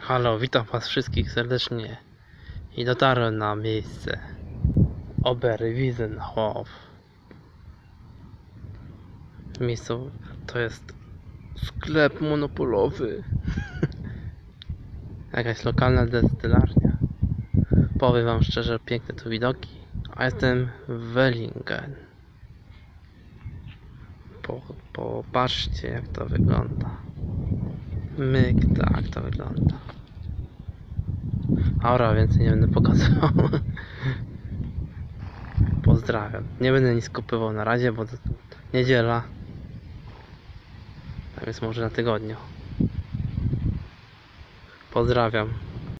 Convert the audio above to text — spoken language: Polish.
Halo, witam was wszystkich serdecznie i dotarłem na miejsce Oberwiesenhof. Miejsce to jest sklep monopolowy. Jakaś lokalna destylarnia. Powiem wam szczerze, piękne tu widoki. A jestem w Vellingen. Popatrzcie jak to wygląda. Myk, tak to wygląda. Aura, więcej nie będę pokazywał. Pozdrawiam. Nie będę nic kupywał na razie, bo to niedziela. Tak więc może na tygodniu. Pozdrawiam.